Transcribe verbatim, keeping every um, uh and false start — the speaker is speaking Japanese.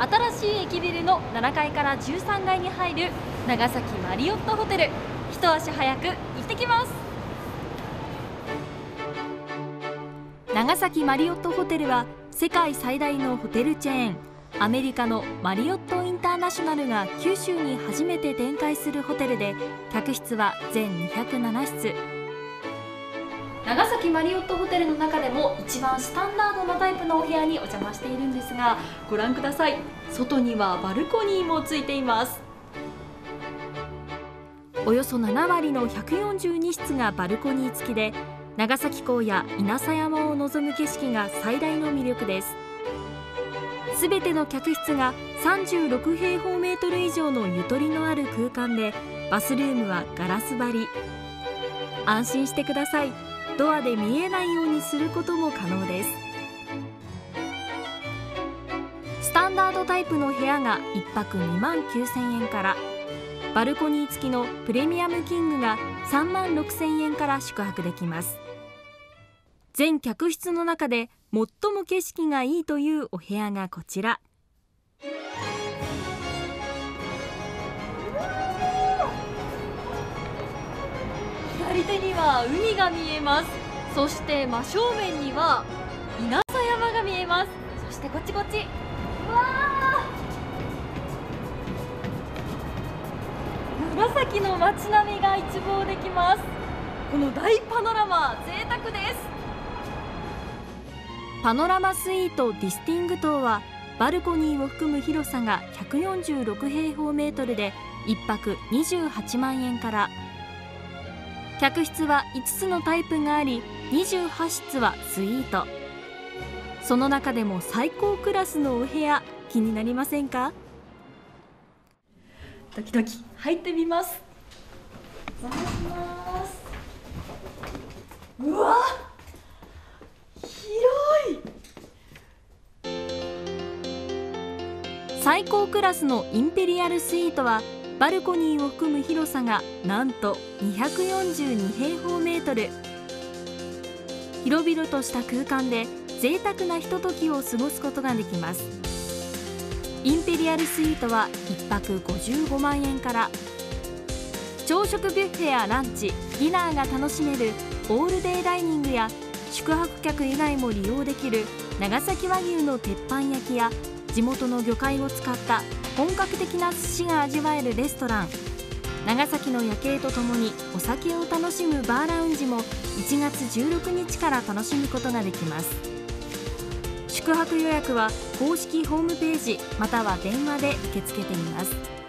新しい駅ビルのななかいからじゅうさんがいに入る長崎マリオットホテル、一足早く行ってきます。長崎マリオットホテルは世界最大のホテルチェーン、アメリカのマリオットインターナショナルが九州に初めて展開するホテルで、客室は全にひゃくななしつ。長崎マリオットホテルの中でも一番スタンダードなタイプのお部屋にお邪魔しているんですが、ご覧ください。外にはバルコニーもついています。およそななわりのひゃくよんじゅうにしつがバルコニー付きで、長崎港や稲佐山を望む景色が最大の魅力です。すべての客室がさんじゅうろくへいほうメートル以上のゆとりのある空間で、バスルームはガラス張り。安心してください。ドアで見えないようにすることも可能です。スタンダードタイプの部屋がいっぱくにまんきゅうせんえんから、バルコニー付きのプレミアムキングがさんまんろくせんえんから宿泊できます。全客室の中で最も景色がいいというお部屋がこちら。左手には海が見えます。そして真正面には稲佐山が見えます。そしてこっちこっち、うわー、長崎の街並みが一望できます。この大パノラマ、贅沢です。パノラマスイートディスティング棟はバルコニーを含む広さがひゃくよんじゅうろくへいほうメートルでいっぱくにじゅうはちまんえんから。客室はいつつのタイプがあり、にじゅうはっしつはスイート。その中でも最高クラスのお部屋、気になりませんか？ドキドキ入ってみます。お邪魔します。うわ、広い。最高クラスのインペリアルスイートはバルコニーを含む広さがなんとにひゃくよんじゅうにへいほうメートル。広々とした空間で贅沢なひとときを過ごすことができます。インペリアルスイートはいっぱくごじゅうごまんえんから。朝食ビュッフェやランチ、ディナーが楽しめるオールデイダイニングや、宿泊客以外も利用できる長崎和牛の鉄板焼きや、地元の魚介を使った本格的な寿司が味わえるレストラン、長崎の夜景とともにお酒を楽しむバーラウンジもいちがつじゅうろくにちから楽しむことができます。宿泊予約は公式ホームページまたは電話で受け付けています。